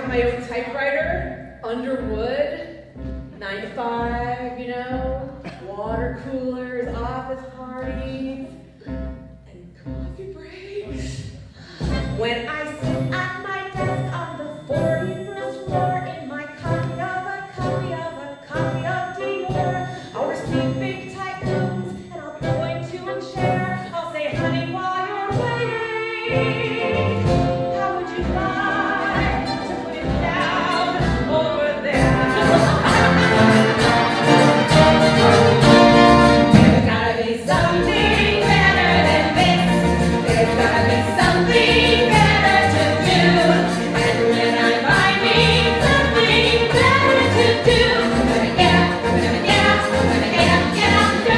my own typewriter, under wood, 9 to 5, you know, water coolers, office parties, and coffee breaks. When I sit at my desk on the 41st floor in my copy of Dior, I'll receive big tycoons and I'll point to and share. I'll say, honey, while you're waiting, how would you like to put it down over there? There's gotta be something better than this. There's gotta be something better to do. And when I find me something better to do, I'm gonna get up, I'm gonna get up, I'm gonna get up, do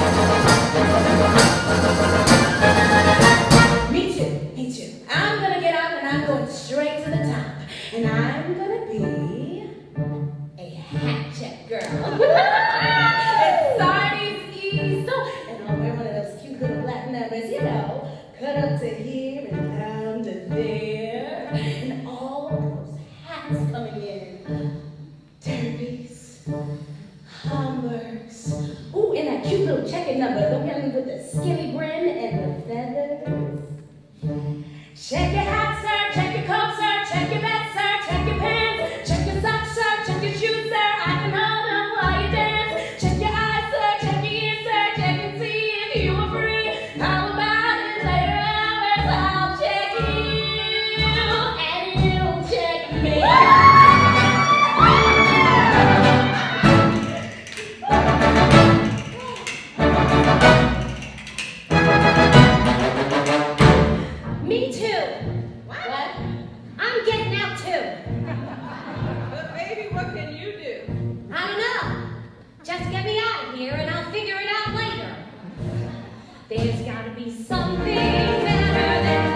it. Me too. I'm gonna get up and I'm going straight to the top. And I'm gonna be a hat check girl. It's size E, so, and I'll wear one of those cute little black numbers, you know, cut up to here and down to there. And all of those hats coming in. Derbies, Hummers. Ooh, and that cute little checkered number. Don't get me with the skinny brim and the feathers. Check your hat, sir. Check your coat, sir. Check your vest, sir. Check your pants. Check your socks, sir. Check your shoes, sir. I can hold them while you dance. Check your eyes, sir. Check your ears, sir. Check and see if you were free. How about it later hours? I'll check you and you'll check me. Me too. What? I'm getting out too. But baby, what can you do? I don't know. Just get me out of here and I'll figure it out later. There's gotta be something better than